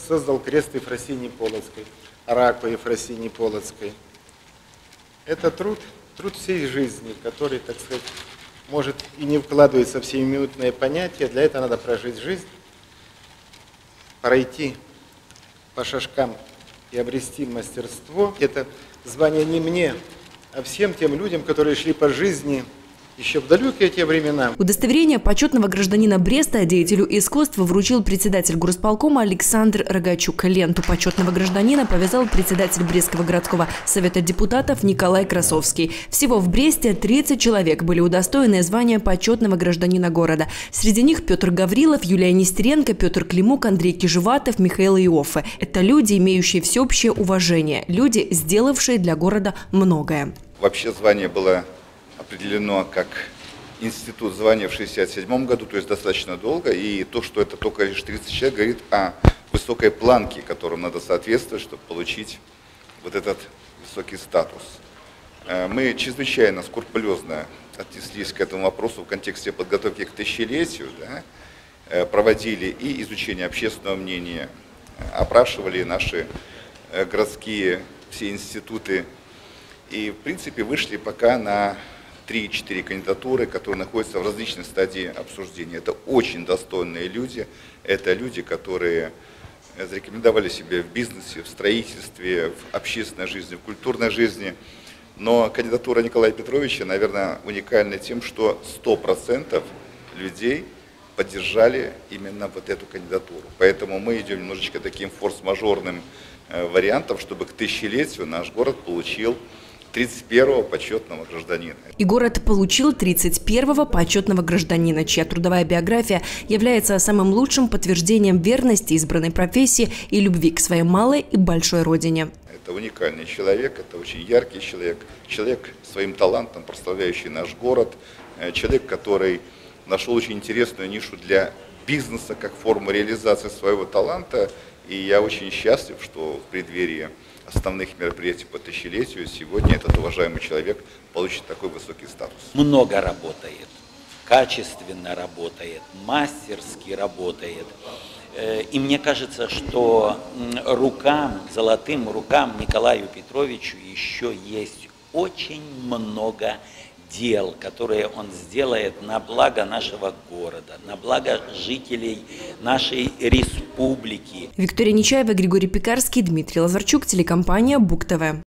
создал крест Ефросинии Полоцкой, раку Ефросинии Полоцкой. Это труд всей жизни, который, так сказать, может и не вкладывается в сиюминутные понятия. Для этого надо прожить жизнь, пройти по шажкам и обрести мастерство. Это звание не мне, а всем тем людям, которые шли по жизни еще в далекие те времена. Удостоверение почетного гражданина Бреста деятелю искусства вручил председатель горосполкома Александр Рогачук. Ленту почетного гражданина повязал председатель Брестского городского совета депутатов Николай Красовский. Всего в Бресте 30 человек были удостоены звания почетного гражданина города. Среди них Петр Гаврилов, Юлия Нестеренко, Петр Климук, Андрей Кижеватов, Михаил Иоффе. Это люди, имеющие всеобщее уважение, люди, сделавшие для города многое. Вообще звание было определено как институт звания в 1967 году, то есть достаточно долго. И то, что это только лишь 30 человек, говорит о высокой планке, которым надо соответствовать, чтобы получить вот этот высокий статус. Мы чрезвычайно скрупулезно отнеслись к этому вопросу в контексте подготовки к тысячелетию, да, проводили и изучение общественного мнения, опрашивали наши городские все институты и, в принципе, вышли пока на 3-4 кандидатуры, которые находятся в различной стадии обсуждения. Это очень достойные люди, это люди, которые зарекомендовали себя в бизнесе, в строительстве, в общественной жизни, в культурной жизни. Но кандидатура Николая Петровича, наверное, уникальна тем, что 100% людей поддержали именно вот эту кандидатуру. Поэтому мы идем немножечко таким форс-мажорным вариантом, чтобы к тысячелетию наш город получил 31-го почетного гражданина. И город получил 31-го почетного гражданина, чья трудовая биография является самым лучшим подтверждением верности избранной профессии и любви к своей малой и большой родине. Это уникальный человек, это очень яркий человек, человек своим талантом, прославляющий наш город, человек, который нашел очень интересную нишу для бизнеса как форму реализации своего таланта. И я очень счастлив, что в преддверии основных мероприятий по тысячелетию сегодня этот уважаемый человек получит такой высокий статус. Много работает, качественно работает, мастерски работает. И мне кажется, что золотым рукам Николаю Петровичу еще есть очень много дел, которые он сделает на благо нашего города, на благо жителей нашей республики. Виктория Нечаева, Григорий Пекарский, Дмитрий Лазарчук, телекомпания Буг ТВ.